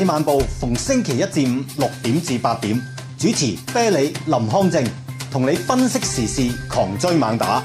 晚報逢星期一至五6點至8點，主持啤梨、林康正，同你分析時事，狂追猛打。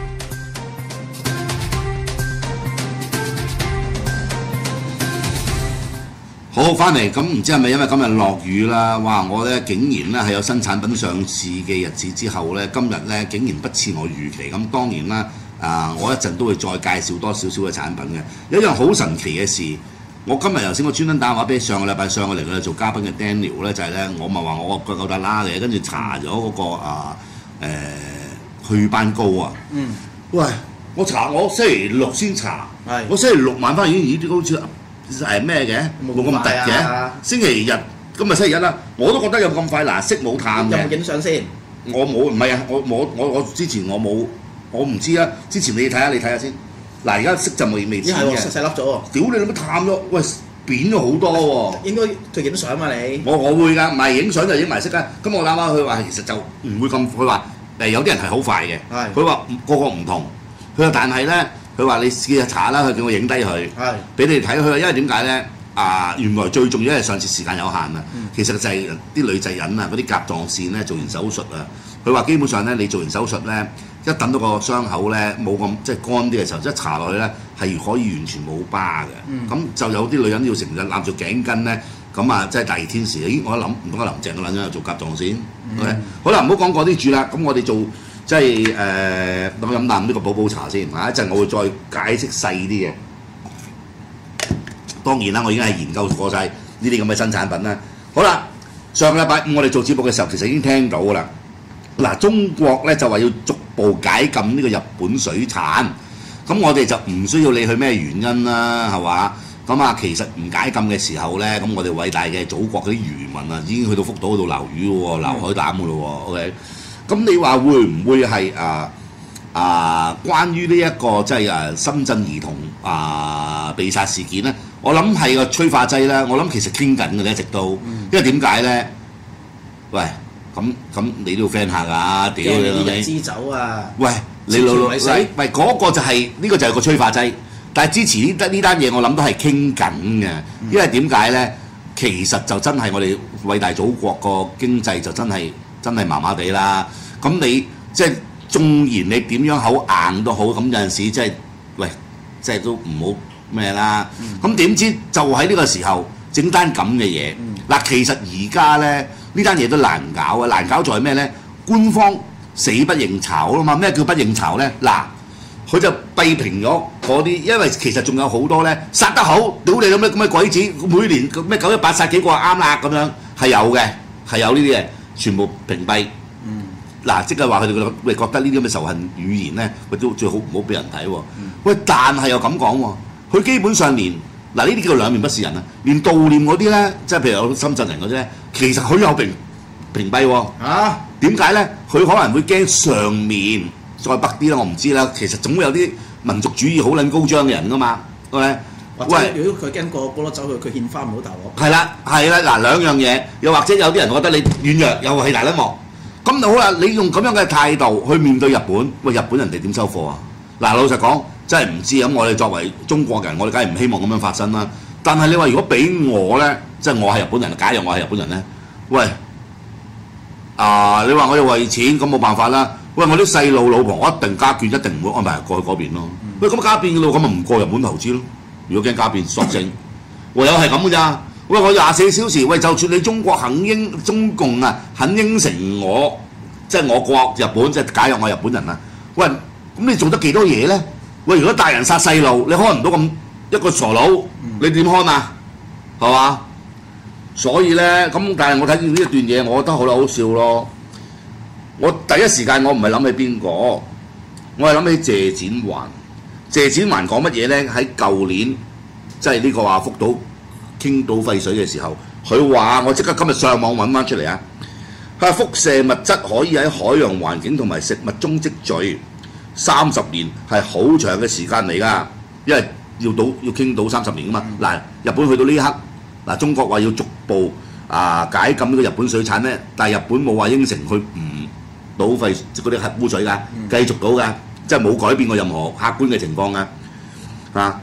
好，翻嚟咁唔知係咪因為今日落雨啦？哇！我咧竟然咧係有新產品上市嘅日子之後咧，今日咧竟然不似我預期。咁當然啦，我一陣都會再介紹多少少嘅產品嘅。有一樣好神奇嘅事，我今日頭先我專登打電話俾上個禮拜上過嚟嘅做嘉賓嘅 Daniel 咧，就係咧我咪話我個腳夠大拉嘅，跟住搽咗嗰個祛斑膏啊。嗯。喂，我星期六先搽，我星期六晚翻已經好似咩嘅，冇咁突嘅。星期日今日星期一啦，我都覺得有咁快嗱，色冇淡嘅。 有冇影相先？ 我冇，唔係啊，我之前我冇，我唔知啊。之前你睇下先。嗱，而家色就未淺嘅， 細粒咗喎。屌你老母淡咗，喂扁咗好多喎。應該佢影相嘛你？ 我會㗎，唔係影相就影埋色啦。咁我諗下佢話其實就唔會咁，佢話有啲人係好快嘅。佢話個個唔同，佢話但係咧。佢話你試下查啦，佢叫我影低佢，俾你哋睇。佢話因為點解咧？原來最重要係上次時間有限啊。其實就係啲女仔人啊，嗰啲甲狀腺咧做完手術啊。佢話基本上咧，你做完手術咧，一等到個傷口咧冇咁即係乾啲嘅時候，一搽落去咧係可以完全冇疤嘅。咁就有啲女人要成日攬住頸巾咧，咁啊即係大熱天時。咦，我諗唔通阿林鄭個撚樣又做甲狀腺？OK，好啦，唔好講嗰啲住啦。咁我哋做。即係我飲啖呢個寶寶茶先，一陣我會再解釋細啲嘅。當然啦，我已經係研究過晒呢啲咁嘅新產品啦。好啦，上個禮拜五我哋做節目嘅時候，其實已經聽到㗎啦。嗱，中國咧就話要逐步解禁呢個日本水產，咁我哋就唔需要理佢咩原因啦，係嘛？咁啊，其實唔解禁嘅時候咧，咁我哋偉大嘅祖國嗰啲漁民啊，已經去到福島嗰度撈魚喎，撈海膽㗎咯喎 ，OK。咁你話會唔會係關於呢一個即係深圳兒童被殺事件咧？我諗係個催化劑啦。我諗其實傾緊嘅咧，一直都，因為點解咧？喂，咁你都要 friend 下㗎，屌你老味！ 支酒啊！ 喂，你老喂嗰個就係呢個就係個催化劑。但係支持呢單嘢，我諗都係傾緊嘅，因為點解咧？其實就真係我哋偉大祖國個經濟就真係麻麻地啦，咁你即係縱然你點樣口硬都好，咁有陣時即係喂，即係都唔好咩啦。咁點知就喺呢個時候整單咁嘅嘢，嗱，其實而家咧呢單嘢都難搞啊！難搞在係咩咧？官方死不認巢啊嘛！咩叫不認巢咧？嗱，佢就弊評咗嗰啲，因為其實仲有好多咧殺得好，屌你咁嘅鬼子，每年咩918殺幾個啱啦咁樣，係有嘅，係有呢啲嘅。全部屏蔽，嗱，即係話佢哋覺得呢啲咁嘅仇恨語言咧，喂都最好唔好俾人睇喎。喂，但係又咁講喎，佢基本上連嗱呢啲叫做兩面不是人啊，連悼念嗰啲咧，即係譬如有深圳人嗰啲咧，其實佢有屏蔽喎。點解咧？佢可能會驚上面再北啲啦，我唔知啦。其實總會有啲民族主義好撚高張嘅人噶嘛，係咪？ 喂，如果佢驚個波攞走佢獻花唔好大鑊。 係啦，嗱兩樣嘢，又或者有啲人覺得你軟弱，又係大甩幕。咁好啦，你用咁樣嘅態度去面對日本，喂，日本人哋點收貨啊？嗱，老實講，真係唔知咁。我哋作為中國人，我哋梗係唔希望咁樣發生啦。但係你話如果俾我咧，即係我係日本人，假如我係日本人咧，喂，你話我要為錢，咁冇辦法啦。喂，我啲細路老婆，我一定加券，一定唔會安排過去嗰邊咯。喂，咁加變嘅路，咁咪唔過日本投資咯。如果驚加變索性，唯有係咁嘅咋？喂，我24小時，喂，就算你中國中共啊肯應承我，即係我國日本，即係假如我係日本人啊，喂，咁你做得幾多嘢咧？喂，如果大人殺細路，你看唔到咁一個傻佬，你點看啊？係嘛？所以咧，咁但係我睇見呢一段嘢，我覺得好笑咯。我第一時間我唔係諗起邊個，我係諗起謝展寰。謝展寰講乜嘢咧？喺舊年即係呢個話福島傾倒廢水嘅時候，佢話我即刻今日上網揾翻出嚟啊！佢話輻射物質可以喺海洋環境同埋食物中積聚30年係好長嘅時間嚟㗎，因為要傾倒30年㗎嘛。嗱，日本去到呢一刻，嗱中國話要逐步解禁呢個日本水產咧，但係日本冇話應承佢唔倒廢嗰啲核污水㗎，繼續倒㗎。即係冇改變過任何客觀嘅情況啊！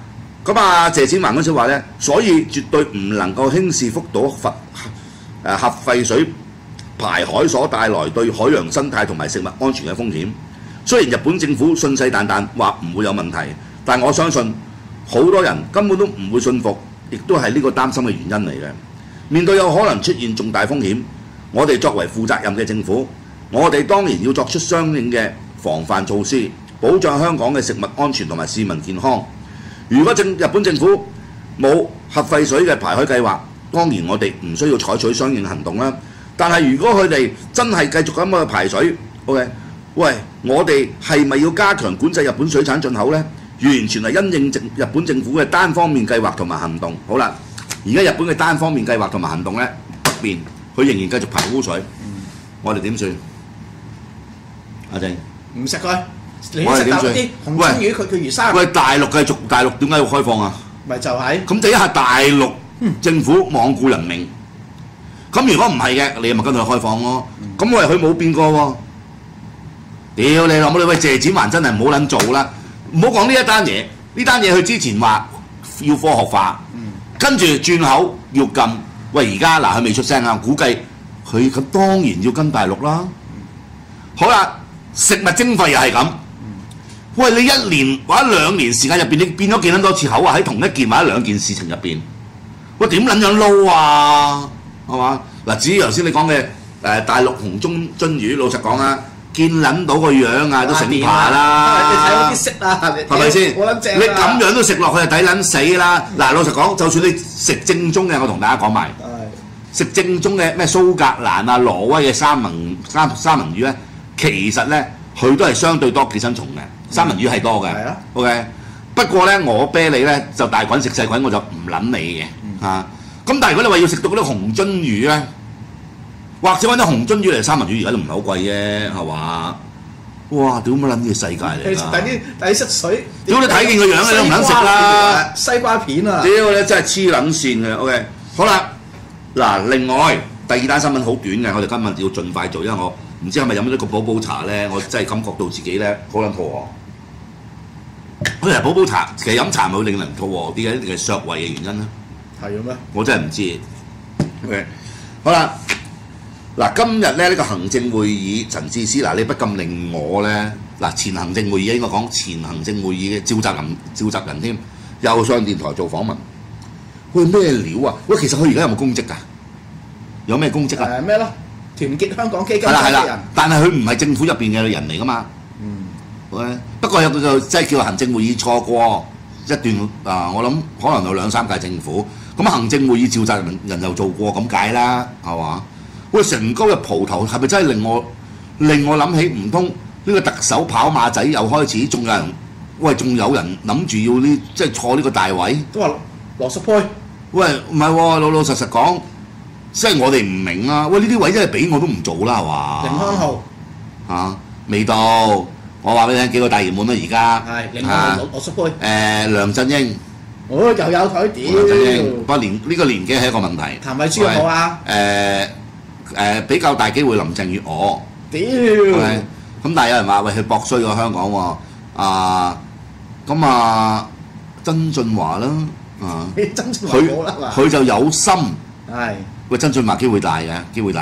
咁啊，謝展寰嗰句話咧，所以絕對唔能夠輕視福島核廢水排海所帶來對海洋生態同埋食物安全嘅風險。雖然日本政府信誓旦旦話唔會有問題，但我相信好多人根本都唔會信服，亦都係呢個擔心嘅原因嚟嘅。面對有可能出現重大風險，我哋作為負責任嘅政府，我哋當然要作出相應嘅防範措施，保障香港嘅食物安全同埋市民健康。如果日本政府冇核廢水嘅排海計劃，當然我哋唔需要採取相應行動啦。但係如果佢哋真係繼續咁去排水 ，OK， 喂，我哋係咪要加強管制日本水產進口呢？完全係因應日本政府嘅單方面計劃同埋行動。好啦，而家日本嘅單方面計劃同埋行動呢，不變，佢仍然繼續排污水，我哋點算？阿正， 唔食佢，你食大陸啲紅鱒魚，佢魚生。 喂，大陸點解要開放啊？咪就係。 咁第一下大陸政府罔顧人命，咁如果唔係嘅，你咪跟佢開放咯。咁喂，佢冇變過喎。屌你老母！喂，謝展寰真係唔好撚做啦，唔好講呢一單嘢。呢單嘢佢之前話要科學化，跟住轉口要禁。喂，而家嗱佢未出聲啊，估計佢咁當然要跟大陸啦。好啦，食物徵費又係咁。喂，你1年或者2年時間入邊，你變咗幾撚多次口啊？喺同一件或者兩件事情入邊，喂點撚樣撈啊？係嘛？嗱，至於頭先你講嘅大陸紅鱒魚，老實講啊，見撚到個樣啊都醒爬啦。 你睇嗰啲色啊， 係咪先？ 好撚正啊！ 你咁樣都食落去就抵撚死啦！嗱，老實講，就算你食正宗嘅，我同大家講埋，食正宗嘅咩蘇格蘭啊、挪威嘅三文魚咧，其實咧佢都係相對多寄生蟲嘅。三文魚係多嘅，OK。不過咧，我啤你咧就大菌食細菌，我就唔撚你嘅嚇。咁但係如果你話要食到嗰啲紅鱒魚咧，或者揾啲紅鱒魚嚟三文魚，而家都唔係好貴啫，係嘛？哇！屌乜撚嘢世界嚟㗎？ 第啲濕水， 屌你睇見個樣你都唔撚食啦！ 西瓜片啊！ 屌你真係黐撚線嘅 ，OK。好啦，嗱，另外第二單新聞好短嘅，我哋今日要盡快做，因為我唔知係咪飲咗個寶寶茶咧，我真係感覺到自己咧好撚肚餓。其實寶寶茶其實飲茶咪會令人肚餓啲嘅，一定係削胃嘅原因咧。 係嘅咩？ 我真係唔知。OK， 好啦，嗱，今日咧呢個行政會議陳智思，嗱你不禁令我咧嗱前行政會議應該講前行政會議嘅召集人添，又上電台做訪問。喂，咩料啊？喂，其實佢而家有冇公職㗎？有咩公職啊？ 咩咯？團結香港基金係啦，但係佢唔係政府入邊嘅人嚟㗎嘛。不過有個就即係叫行政會議錯過一段我諗可能有2、3屆政府，咁行政會議召集人又做過咁解啦，係嘛？喂，成高嘅蒲頭係咪真係令我諗起唔通呢個特首跑馬仔又開始，仲有人諗住要呢即係坐呢個大位？ 都話羅淑佩。喂， 唔係喎，老實講，即係我哋唔明啊！喂，呢啲位真係俾我都唔做啦，係嘛？ 凌康豪嚇未到。我話俾你聽幾個大熱門啦，而家係凌康豪、羅淑佩、 梁振英， 又有佢屌。 梁振英，不過呢個年紀係一個問題。 譚慧珠有冇啊？ 比較大機會林鄭月娥。 屌！ 咁但係有人話喂佢博衰咗香港喎，咁曾俊華啦， 曾俊華冇啦嘛。 佢就有心。 係。 喂，曾俊華機會大嘅。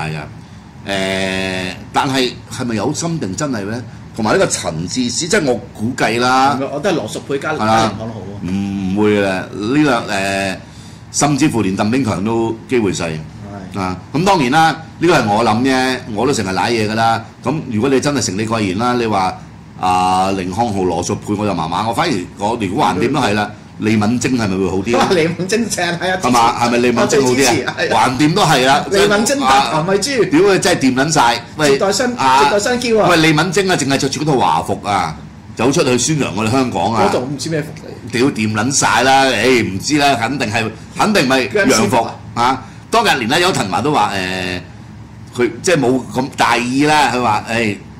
但係咪有心定真係咧？同埋呢個陳智思，即係我估計啦。 我都係羅淑佩加凌康豪喎。唔會嘅，呢甚至乎連鄧炳強都機會細。咁當然啦，呢個係我諗啫，我都成日賴嘢㗎啦。咁如果你真係成理貴言啦，你話凌康豪、羅淑佩我就麻麻，我反而如果橫掂都係啦。李敏貞係咪會好啲？ 李敏貞正係啊！ 係嘛？係咪李敏貞好啲啊？橫掂都係啦。 李敏貞搭譚慧珠， 屌佢真係掂撚晒！喂， 絕代雙驕啊！ 喂，李敏貞啊，淨係着住嗰套華服啊，走出去宣揚我哋香港啊！ 嗰度唔知咩服嚟？ 屌掂撚晒啦！唔知啦，肯定咪洋服啊！當日連邱騰華都話佢即係冇咁大意啦。佢話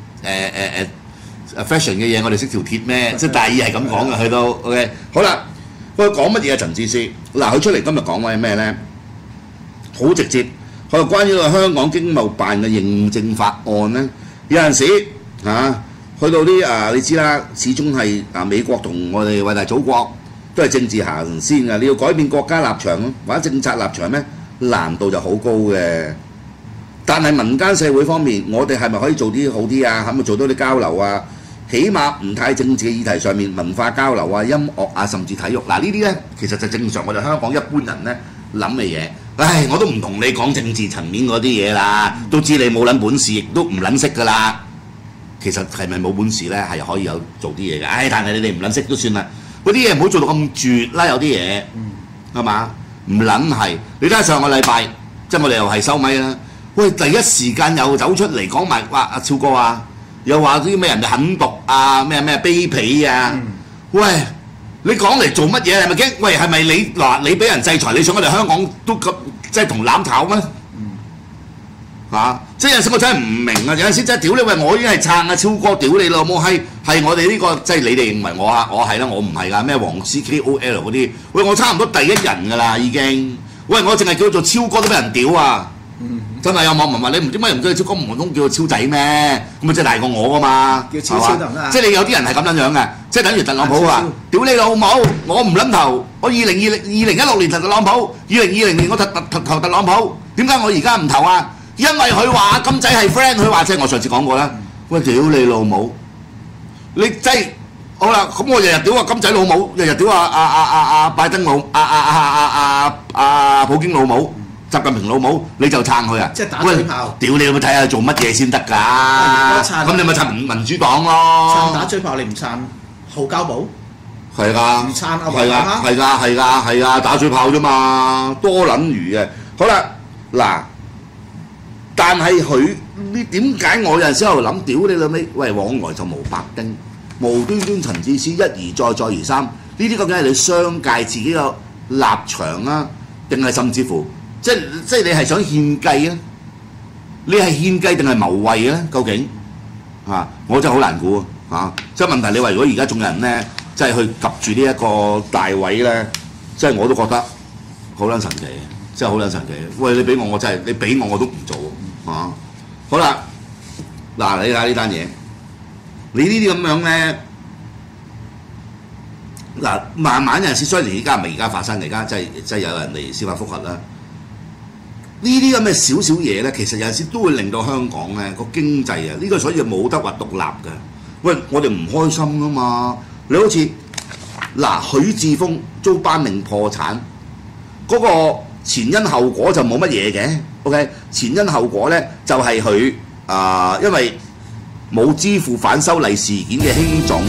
fashion 嘅嘢我哋識條鐵咩？即係大意係咁講嘅，去到 OK 好啦。佢講乜嘢啊？陳智思嗱，佢出嚟今日講緊係咩咧？好直接，佢話關於個香港經貿辦嘅認證法案咧，有陣時去到啲你知啦，始終係美國同我哋偉大祖國都係政治行先㗎。你要改變國家立場或者政策立場咧，難度就好高嘅。但係民間社會方面，我哋係咪可以做啲好啲啊？係咪做到啲交流啊？起碼唔太政治嘅議題上面，文化交流啊、音樂啊，甚至體育嗱呢啲咧，其實就正常我哋香港一般人咧諗嘅嘢。唉，我都唔同你講政治層面嗰啲嘢啦，都知你冇撚本事，亦都唔撚識㗎啦。其實係咪冇本事咧？係可以有做啲嘢嘅。唉，但係你哋唔撚識都算啦。嗰啲嘢唔好做到咁絕啦，有啲嘢係嘛？唔撚係。你睇下上個禮拜，即係我哋又係收咪啦。喂，第一時間又走出嚟講埋話阿超哥啊，又話啲咩人哋狠毒啊，咩卑鄙啊。喂，你講嚟做乜嘢？係咪驚？喂，係咪你嗱你俾人制裁，你想我哋香港都咁即係同攬炒咩？即係有陣時我真係唔明啊！有陣時真係屌你喂，我已經係撐阿超哥，屌你老母閪！係我哋呢個即係你哋認為我係啦，我唔係㗎，咩黃絲 KOL 嗰啲，喂我差唔多第一人㗎啦已經。喂，我淨係叫做超哥都俾人屌啊！真係有網民話你唔知乜唔叫超哥，唔通叫佢超仔咩？咁咪即係大過我㗎嘛？叫超超得唔得啊？即係你有啲人係咁樣樣嘅，即係等於特朗普話：屌你老母！我唔撚投，我2016年投特朗普，2020年我投特朗普，點解我而家唔投啊？因為佢話金仔係 friend， 佢話即係我上次講過啦。喂，屌你老母！你真係好啦，咁我日日屌啊金仔老母，日日屌拜登老普京老母。習近平老母你就撐佢啊！即係打嘴炮。屌你，有冇睇下做乜嘢先得㗎？咁你咪撐民主黨咯。 撐打嘴炮你唔撐號交寶？ 係㗎。 撐啊！ 係㗎，打嘴炮啫嘛，多撚餘嘅。好啦，嗱，但係佢呢點解我有陣時喺度諗，屌你老味，喂往來就無白丁，無端端陳智思一而再再而三，呢啲究竟係你商界自己嘅立場啊，定係甚至乎？即係你係想獻計啊？你係獻計定係謀位咧？究竟我真係好難估啊！即係問題，你話如果而家仲有人咧，即係去及住呢一個大位咧，即係我都覺得好撚神奇，真係好撚神奇。喂，你俾我真係，你俾我都唔做啊！好啦，嗱你睇呢單嘢，你呢啲咁樣咧，嗱慢慢有陣時，雖然而家唔係而家發生，而家即係有人嚟司法覆核啦。呢啲咁嘅少少嘢咧，其實有陣時都會令到香港咧個經濟啊，呢個所以冇得話獨立嘅。喂，我哋唔開心啊嘛！你好似嗱許智峰遭頒令破產，嗰個前因後果就冇乜嘢嘅。OK， 前因後果咧就係佢因為冇支付反修例事件嘅輕重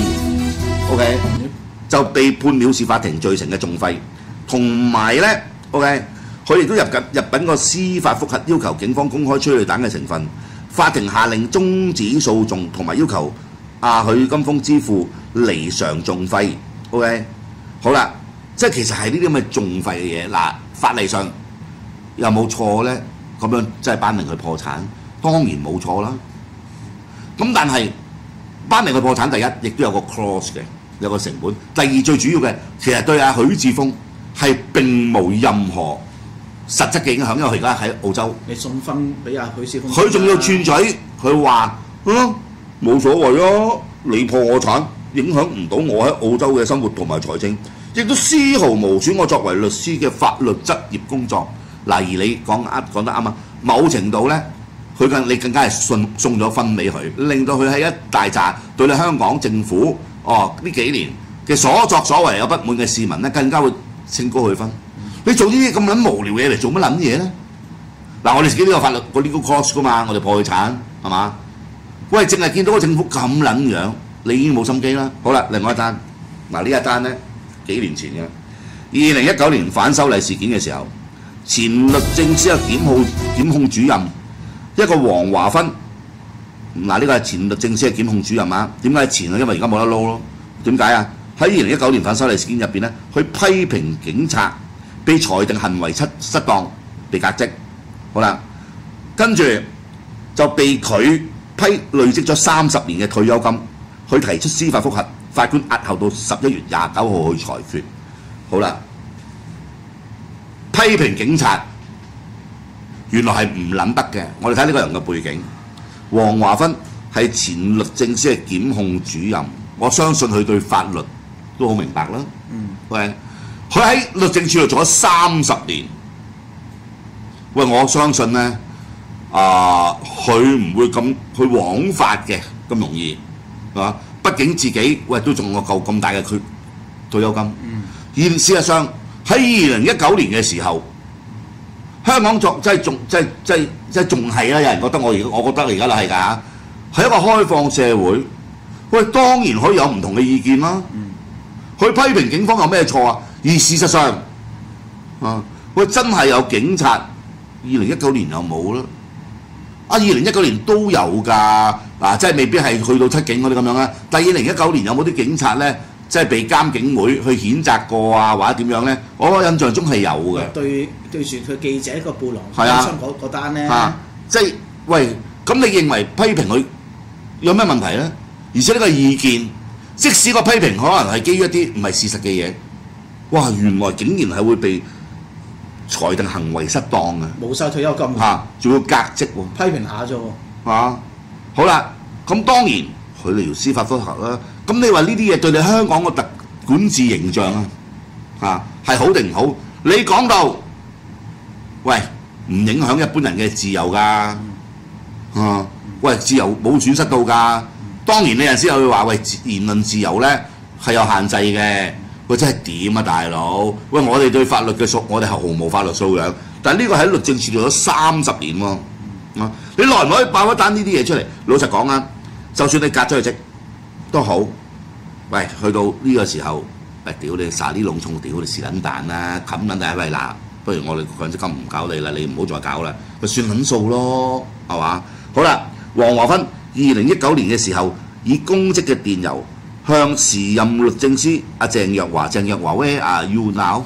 ，OK 就被判藐視法庭罪成嘅訟費，同埋咧 OK。佢亦都入稟個司法覆核，要求警方公開催淚彈嘅成分。法庭下令終止訴訟，同埋要求許金峰支付離償訟費。OK， 好啦，即係其實係呢啲咁嘅訟費嘅嘢。嗱，法例上有冇錯咧？咁樣即係頒令佢破產，當然冇錯啦。咁但係頒令佢破產，第一亦都有個 clause 嘅，有個成本。第二最主要嘅，其實對許智峰係並無任何實質嘅影響，因為佢而家喺澳洲。你送分俾許智峰，佢仲要串嘴，佢話冇所謂啊，你破我產，影響唔到我喺澳洲嘅生活同埋財政，亦都絲毫無損我作為律師嘅法律執業工作。嗱，而你講得啱啊，某程度咧，你更加係送咗分俾佢，令到佢喺一大紮對你香港政府呢幾年嘅所作所為有不滿嘅市民咧，更加會升高佢分。你做呢啲咁撚無聊嘢嚟做乜撚嘢咧？嗱，我哋自己都有法律個 legal cost 噶嘛，我哋破佢產係嘛？喂，淨係見到個政府咁撚樣，你已經冇心機啦。好啦，另外一單，嗱呢一單咧幾年前嘅2019年反修例事件嘅時候，前律政司嘅檢控主任一個黃華芬，嗱呢個係前律政司嘅檢控主任啊。點解前啊？因為而家冇得撈咯。點解啊？喺2019年反修例事件入邊咧，佢批評警察被裁定行為失當，被革職。好啦，跟住就被佢批累積咗30年嘅退休金，佢提出司法覆核，法官押後到11月29號去裁決。好啦，批評警察原來係唔撚得嘅。我哋睇呢個人嘅背景，黃華芬係前律政司嘅檢控主任，我相信佢對法律都好明白啦。喂，佢喺律政處度做咗30年。喂，我相信咧，佢唔會咁去枉法嘅咁容易，係嘛？畢竟自己喂都仲有嚿咁大嘅退休金。而事實上喺2019年嘅時候，香港真係仲係啦，有人覺得我覺得而家係㗎，係一個開放社會。喂，當然可以有唔同嘅意見啦。去批評警方有咩錯啊？而事實上，喂真係有警察，2019年又冇啦。2019年都有㗎，即係未必係去到七警嗰啲咁樣啦。但係2019年有冇啲警察咧，即係被監警會去譴責過啊，或者點樣咧？我印象中係有嘅。對住佢記者個背囊係啊， 嗰單咧， 即係喂，咁你認為批評佢有咩問題咧？而且呢個意見，即使個批評可能係基於一啲唔係事實嘅嘢，哇！原來竟然係會被裁定行為失當嘅， 冇收退休金仲要革職喎， 批評下啫喎。 好啦，咁當然佢哋要司法覆核啦。咁你話呢啲嘢對你香港個管治形象係好定唔好？你講到喂唔影響一般人嘅自由㗎，喂自由冇損失到㗎。當然你有陣時又會話喂言論自由咧係有限制嘅。喂真係點啊大佬？喂我哋對法律嘅我哋係毫無法律素養，但係呢個喺律政處做咗30年喎。你耐唔耐爆一單呢啲嘢出嚟？老實講啊，就算你革咗佢職都好，喂去到呢個時候，屌你撒啲籠重，屌你是撚蛋啦，冚撚蛋喂嗱，不如我哋強積金唔搞你啦，你唔好再搞啦，咪算撚數咯，係嘛？好啦，黃華芬2019年嘅時候，以公職嘅電郵向時任律政司鄭若驊，Where are you now?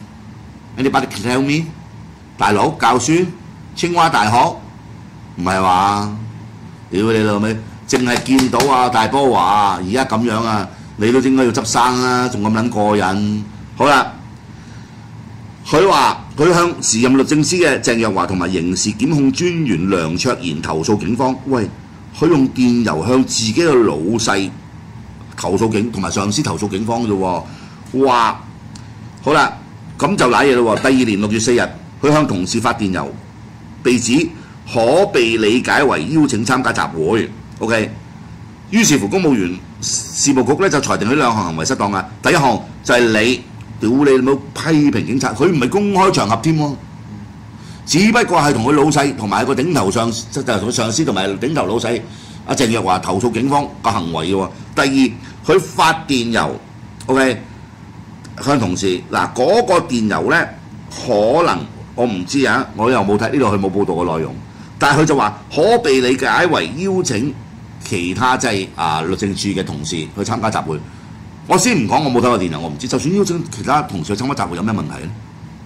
Anybody can tell me？ 大佬教書，清華大學，唔係話，屌你老味，淨係見到大波華而家咁樣啊，你都應該要執生啦，仲咁撚過癮。好啦，佢話佢向時任律政司嘅鄭若驊同埋刑事檢控專員梁卓賢投訴警方，喂，佢用電郵向自己嘅老細投訴同埋上司投訴警方啫喎，哇！好啦，咁就賴嘢咯喎。第2年6月4日，佢向同事發電郵，被指可被理解為邀請參加集會。OK， 於是乎公務員事務局咧就裁定呢2項行為失當啊。第一項就係你屌你冇批評警察，佢唔係公開場合添喎，只不過係同佢老細同埋個頂頭上就係同佢上司同埋頂頭老細鄭若驊投訴警方個行為嘅喎。第二，佢發電郵 ，OK， 向同事嗱嗰個電郵咧，可能我唔知啊，我又冇睇呢度佢冇報道嘅內容，但係佢就話可被理解為邀請其他即係律政處嘅同事去參加集會。我先唔講我冇睇過電郵，我唔知。就算邀請其他同事去參加集會有咩問題咧？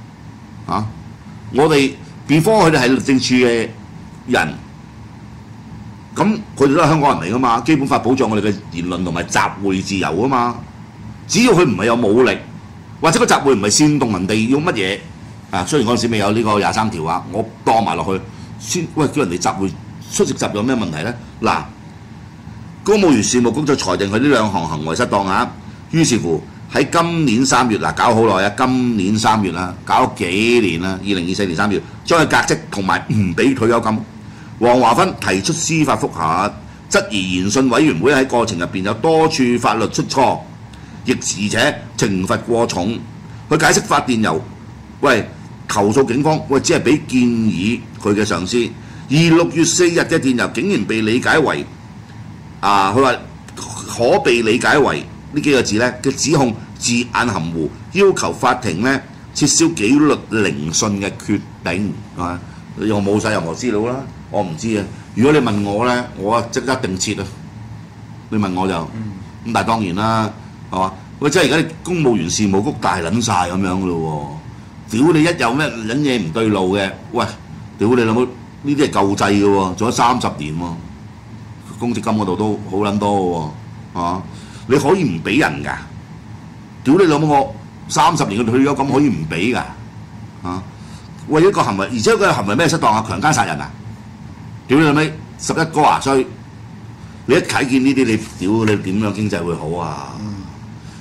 我哋 before 佢哋係律政處嘅人。咁佢哋都係香港人嚟噶嘛，基本法保障我哋嘅言論同埋集會自由啊嘛。只要佢唔係有武力，或者個集會唔係煽動人哋要乜嘢雖然嗰陣時未有呢個23條啊，我當埋落去先。喂，叫人哋集會出席集有咩問題咧？嗱，公務員事務局就裁定佢呢2項行為失當啊。於是乎喺今年3月搞好耐啊，今年3月啦，搞咗幾年啦，2024年3月將佢革職同埋唔俾退休金。黃華芬提出司法覆核，質疑研訊委員會喺過程入邊有多處法律出錯，而且懲罰過重。佢解釋發電郵，喂投訴警方，喂只係俾建議佢嘅上司。而6月4日嘅電郵竟然被理解為佢話可被理解為呢幾個字咧嘅指控字眼含糊，要求法庭咧撤銷紀律聆訊嘅決定，係嘛？又冇晒任何資料啦。我唔知啊！如果你問我咧，我即刻一定撤啊！你問我就咁，但係當然啦，係嘛？喂，即係而家啲公務員事務局大撚晒咁樣噶咯喎！屌你一有咩撚嘢唔對路嘅，喂，屌你老母！呢啲係舊制嘅喎，做咗30年喎，公積金嗰度都好撚多嘅喎，係嘛？你可以唔俾人㗎？屌你老母！我30年嘅退休金可以唔俾㗎？喂，一個行為，而且佢嘅行為咩失當啊？強姦殺人啊！屌你老味，11哥啊！所以你一睇見呢啲，你屌你點樣經濟會好啊？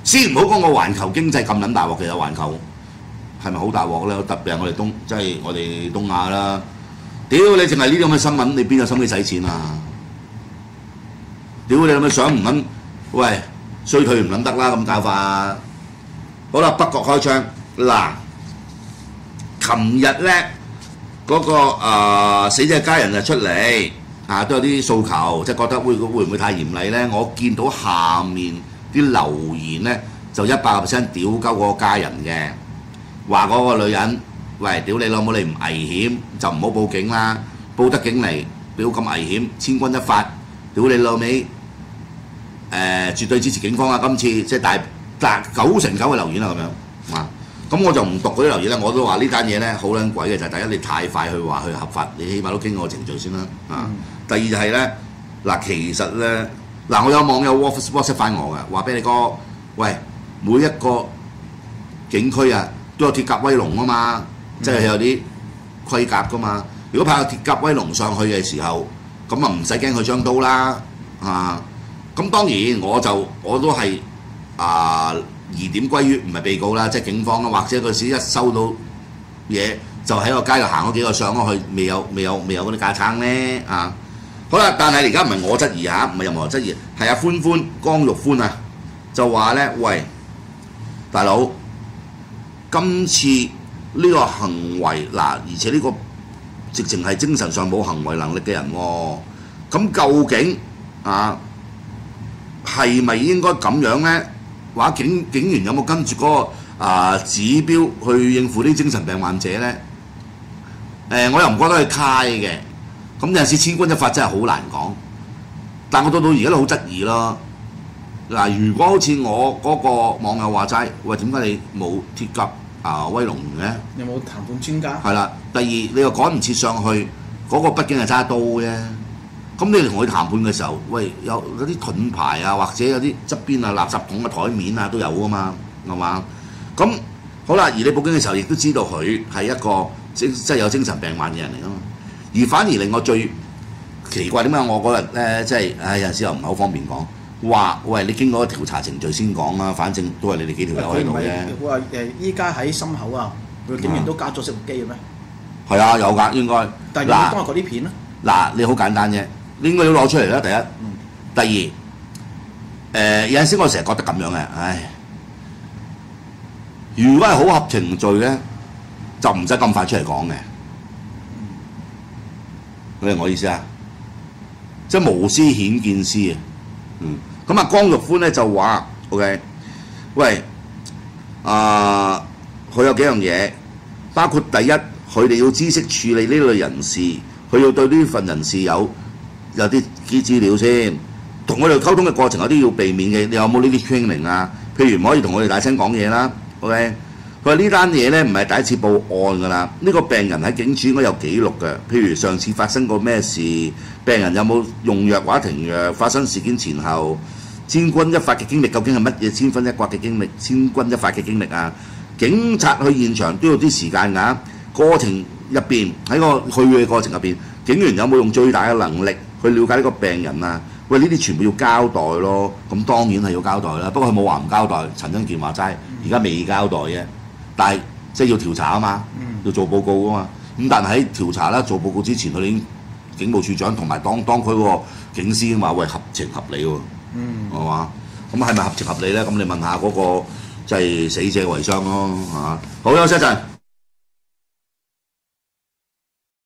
先唔好講個環球經濟咁撚大鑊，其實環球係咪好大鑊咧？特別係我哋即係我哋東亞啦。屌你淨係呢啲咁嘅新聞，你邊有心機使錢啊？屌你咁嘅想唔撚，喂衰退唔撚得啦咁搞法。好啦，北角開槍嗱，琴日咧嗰個死者家人就出嚟都有啲訴求，即係覺得會唔會太嚴厲咧？我見到下面啲留言咧就100% 屌鳩嗰個家人嘅，話嗰個女人。喂，屌你老母！你唔危險就唔好報警啦，報得警嚟，屌咁危險，千鈞一髮，屌你老味！絕對支持警方啊！今次即係大99%嘅留言啦咁樣啊，咁我就唔讀嗰啲留言啦，我都話呢單嘢咧好撚鬼嘅就係、第一你太快去話去合法，你起碼都經過程序先啦啊。第二就係咧其實咧我有網友 WhatsApp 翻我嘅，話俾你講，喂，每一個警區啊都有鐵甲威龍啊嘛。即係有啲盔甲噶嘛，如果派個鐵甲威龍上去嘅時候，咁啊唔使驚佢張刀啦，咁當然我都係疑點歸於唔係被告啦，即係警方啦，或者佢一收到嘢就喺個街度行咗幾個上咗去，未有嗰啲架撐咧啊！好啦，但係而家唔係我質疑唔係任何人質疑，係阿歡江玉歡啊，就話咧，喂，大佬，今次呢個行為而且呢個直情係精神上冇行為能力嘅人喎，咁究竟係咪應該咁樣呢？或者警員有冇跟住嗰個指標去應付啲精神病患者呢？我又唔覺得佢揩嘅，咁有陣時千鈞一髮真係好難講，但我到而家都好質疑咯。如果好似我嗰個網友話齋，喂，點解你冇鐵甲威龍嘅？ 有冇談判專家？係啦。第二，你又趕唔切上去，嗰個畢竟係揸刀啫。咁你同佢談判嘅時候，喂，有啲盾牌或者有啲側邊垃圾桶嘅台面都有噶嘛，係嘛？咁好啦，而你報警嘅時候，亦都知道佢係一個即係有精神病患嘅人嚟噶嘛。而反而令我最奇怪點解我嗰日咧，即係有陣時又唔係好方便講，話喂，你經過調查程序先講啦，反正都係你哋幾條友喺度啫。 佢話依家喺心口佢警員都加咗攝錄機嘅咩？ 係啊，有㗎應該。 但係當日嗰啲片咧？ 你好簡單啫，你應該要攞出嚟啦。第一，第二，有陣時我成日覺得咁樣嘅，如果係好合程序咧，就唔使咁快出嚟講嘅。你明我意思啊？即係無私顯見私啊！咁江玉歡咧就話 ：OK， 喂，佢有幾樣嘢，包括第一，佢哋要知識處理呢類人士，佢要對呢份人士有啲資料先，同我哋溝通嘅過程有啲要避免嘅。你有冇呢啲 training 啊？譬如唔可以同我哋大聲講嘢啦。OK。佢話呢單嘢咧唔係第一次報案㗎啦，呢個病人喺警署應該有記錄嘅。譬如上次發生過咩事，病人有冇用藥或者停藥，發生事件前後，千鈞一髮嘅經歷究竟係乜嘢？千鈞一髮嘅經歷，千鈞一髮嘅經歷啊！警察去現場都要啲時間㗎，過程入邊喺個去嘅過程入邊，警員有冇用最大嘅能力去了解呢個病人啊？喂，呢啲全部要交代咯。咁當然係要交代啦，不過佢冇話唔交代。陳真健話齋，而家未交代啫。但係即係要調查啊嘛，要做報告啊嘛。咁但係喺調查啦、做報告之前，佢哋已經警務處長同埋當區嗰個警司話：喂，合情合理喎，係嘛？咁係咪合情合理咧？咁你問下嗰個即係死者遺孀咯，係嘛？好，休息一陣。